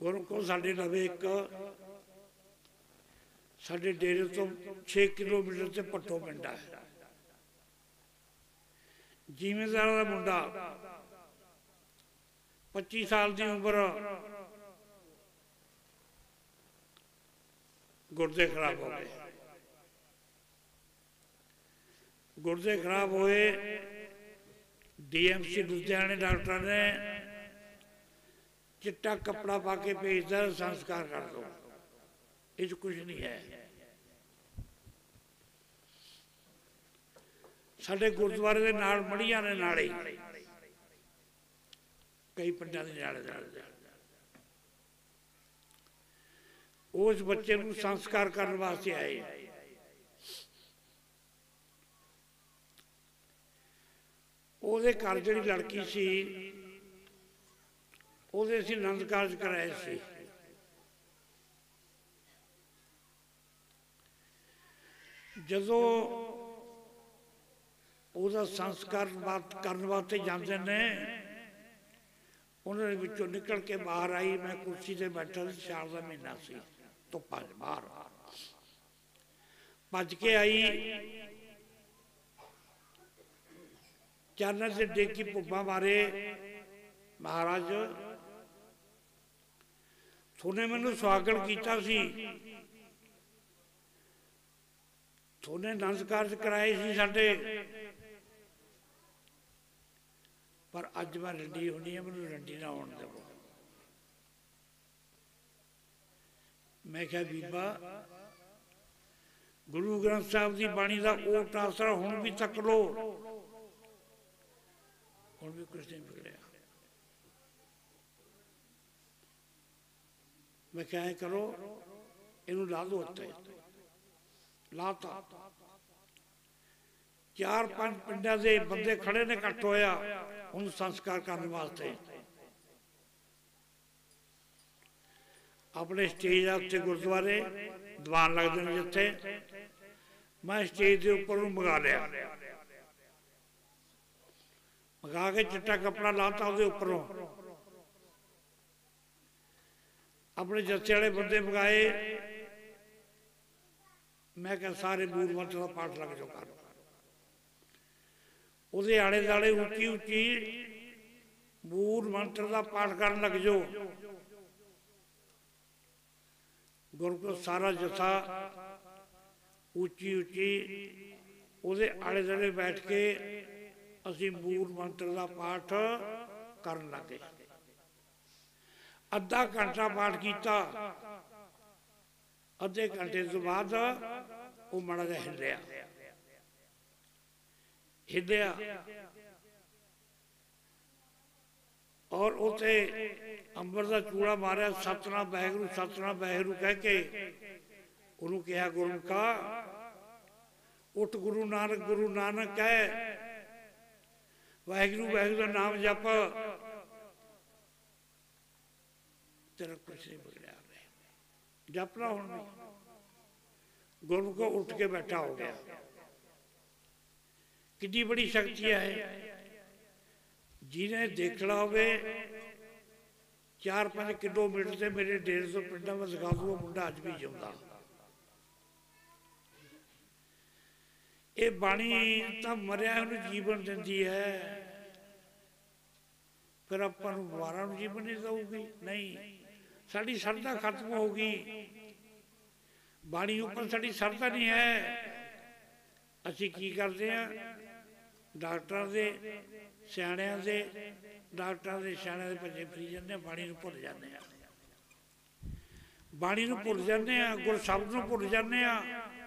गुरु को साढ़े नवे एक साढ़े डेरे तो 6 किलोमीटर से पट्टो पिंड है। जिमीदार का मुंडा 25 साल की उम्र गुर्दे खराब हो गए। गुर्दे खराब हुए, DMC लुधियाने डॉक्टर ने चिट्टा कपड़ा पा के भेजता संस्कार कर दो, इस कुछ नहीं है। साडे गुरुद्वारे के नाल मड़िया ने नाले कई पिंडां दे नाले उस बच्चे को संस्कार करने वास्ते आए। ਉਹਦੇ घर जी लड़की सी ਉਹਦੇ ਅਸੀਂ आनंद कारज कराए सी। ਜਦੋਂ ਉਹਦਾ संस्कार करने वास्ते जाते ने उन्होंने विचों निकल के बाहर आई। मैं कुर्सी से बैठा सी, सियाल का महीना सी, धुप्पा च बाहर भज के आई। चरण से डेगी भुब्बा मारे, महाराज थोने मैनू स्वागत किया सी, थोने आनंद कारज कराए सी साडे, पर अज मैं रंडी होनी है, मैनू रंडी ना होने देवो। मैं क्या बीबा गुरु ग्रंथ साहब की बाणी का ओट आसरा हुण भी तक लो, हुण भी कुछ नहीं बिगड़िया। मैं क्या करो, इनू ला दो उत्ते, लाता। 4-5 पिंडां दे बंदे खड़े ने, इकट्ठ होया उन्हें संस्कार करने वास्ते। अपने स्टेज उत्ते गुरुद्वारे दीवान लगते हैं जिथे, मैं स्टेज के उपर मंगा लिया, मंगा के चिट्टा कपड़ा लाता उसके उपरों। अपने जत्थे वाले बंदे मंगाए, मैं क्या सारे मूल मंत्र का पाठ लग जाओ कर। उसदे आले दुआले उच्ची उच्ची मूल मंत्र का पाठ करन लग जाओ। गुरु को सारा जथा उच्ची उच्ची उसदे आले दुआले बैठ के असी मूल मंत्र का पाठ करन लगे। अद्धा घंटा पाठ किया, अद्धे घंटे तो बाद वो माड़ा जिहा हिलिया हिलिया और उसे अंबर का चूड़ा मारिया, सतनाम वाहिगुरू कह के उन्होंने कहा, गुरु का उठ गुरु नानक कह, वाहिगुरू वाहिगुरू का नाम जप, तेरा कुछ नहीं बिगड़िया, जपना हुण नहीं। गुरु को उठ के बैठा हो गया। कितनी बड़ी शक्ति है। जिन्हें देखना होवे 4-5 किलोमीटर से मेरे 150 पिंडा में दिखा दूँ, मुंडा अज भी जिंदा। ये बाणी तो मरिया उन्हें जीवन देती है, फिर अपन दोबारा जीवन नहीं दूगी? नहीं, साड़ी श्रद्धा खत्म होगी। बाणी उपर साड़ी श्रद्धा नहीं है। असी की करते हैं, डॉक्टर के सियाणियां दे डॉक्टर के सियाणियां दे भजे फिरी जाते, बाणी नूं भुल जाते हैं, बाणी नूं भुल जाते हैं, गुर शब्द नूं भुल जाते हैं।